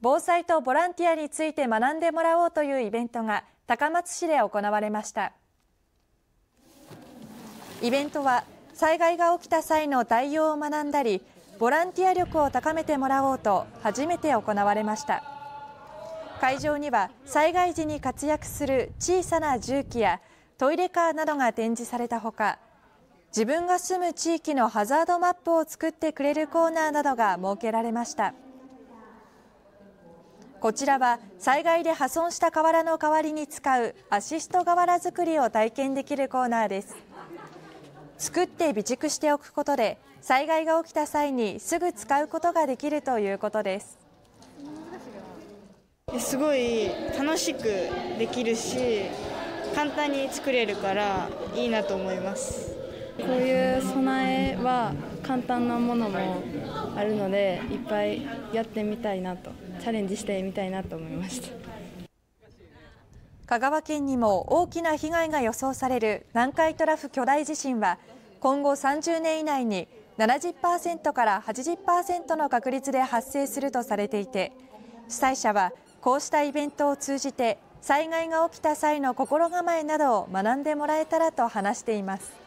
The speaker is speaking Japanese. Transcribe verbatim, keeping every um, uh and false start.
防災とボランティアについて学んでもらおうというイベントが高松市で行われました。イベントは災害が起きた際の対応を学んだり、ボランティア力を高めてもらおうと初めて行われました。会場には災害時に活躍する小さな重機やトイレカーなどが展示されたほか、自分が住む地域のハザードマップを作ってくれるコーナーなどが設けられました。こちらは災害で破損した瓦の代わりに使うアシスト瓦作りを体験できるコーナーです。作って備蓄しておくことで災害が起きた際にすぐ使うことができるということです。 すごい楽しくできるし、簡単に作れるからいいなと思います。 こういう備えは簡単なものもあるので、いっぱいやってみたいなと、チャレンジしてみたいなと思いました。 香川県にも大きな被害が予想される南海トラフ巨大地震は、今後さんじゅうねん以内に ななじゅっパーセント から はちじゅっパーセント の確率で発生するとされていて、主催者はこうしたイベントを通じて災害が起きた際の心構えなどを学んでもらえたらと話しています。